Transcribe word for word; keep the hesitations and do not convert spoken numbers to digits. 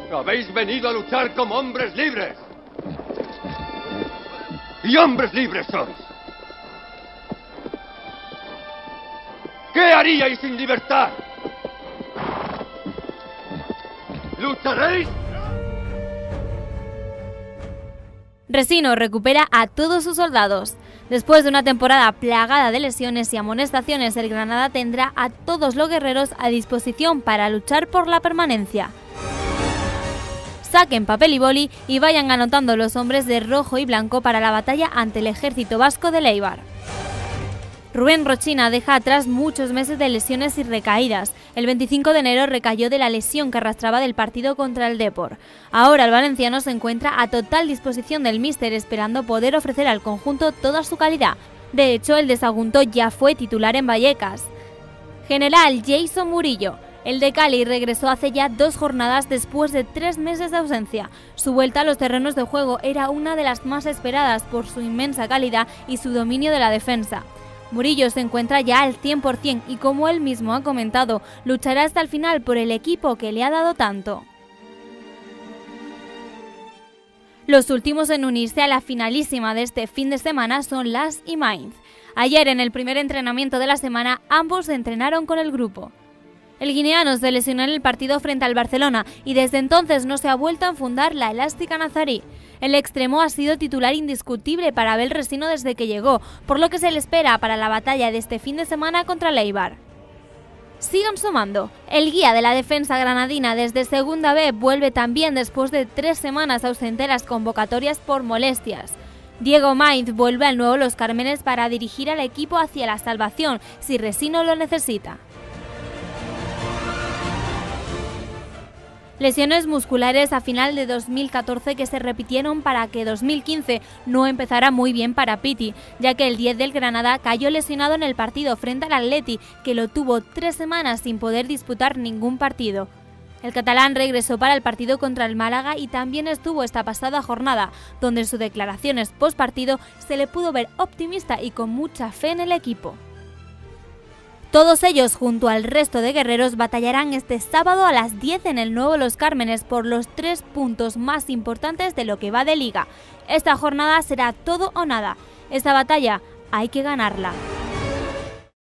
Habéis venido a luchar como hombres libres. Y hombres libres sois. ¿Qué haríais sin libertad? ¿Lucharéis? Resino recupera a todos sus soldados. Después de una temporada plagada de lesiones y amonestaciones, el Granada tendrá a todos los guerreros a disposición para luchar por la permanencia. Saquen papel y boli y vayan anotando los hombres de rojo y blanco para la batalla ante el ejército vasco de Leibar. Rubén Rochina deja atrás muchos meses de lesiones y recaídas. El veinticinco de enero recayó de la lesión que arrastraba del partido contra el Depor. Ahora el valenciano se encuentra a total disposición del míster, esperando poder ofrecer al conjunto toda su calidad. De hecho, el de Sagunto ya fue titular en Vallecas. General Jason Murillo. El de Cali regresó hace ya dos jornadas después de tres meses de ausencia. Su vuelta a los terrenos de juego era una de las más esperadas por su inmensa calidad y su dominio de la defensa. Murillo se encuentra ya al cien por cien y, como él mismo ha comentado, luchará hasta el final por el equipo que le ha dado tanto. Los últimos en unirse a la finalísima de este fin de semana son Lask y Mainz. Ayer, en el primer entrenamiento de la semana, ambos se entrenaron con el grupo. El guineano se lesionó en el partido frente al Barcelona y desde entonces no se ha vuelto a enfundar la elástica nazarí. El extremo ha sido titular indiscutible para Abel Resino desde que llegó, por lo que se le espera para la batalla de este fin de semana contra Leibar. Sigan sumando. El guía de la defensa granadina desde Segunda B vuelve también después de tres semanas ausente de las convocatorias por molestias. Diego Mainz vuelve al nuevo Los Cármenes para dirigir al equipo hacia la salvación si Resino lo necesita. Lesiones musculares a final de dos mil catorce que se repitieron para que dos mil quince no empezara muy bien para Piti, ya que el diez del Granada cayó lesionado en el partido frente al Atleti, que lo tuvo tres semanas sin poder disputar ningún partido. El catalán regresó para el partido contra el Málaga y también estuvo esta pasada jornada, donde en sus declaraciones post partido se le pudo ver optimista y con mucha fe en el equipo. Todos ellos, junto al resto de guerreros, batallarán este sábado a las diez en el nuevo Los Cármenes por los tres puntos más importantes de lo que va de liga. Esta jornada será todo o nada. Esta batalla hay que ganarla.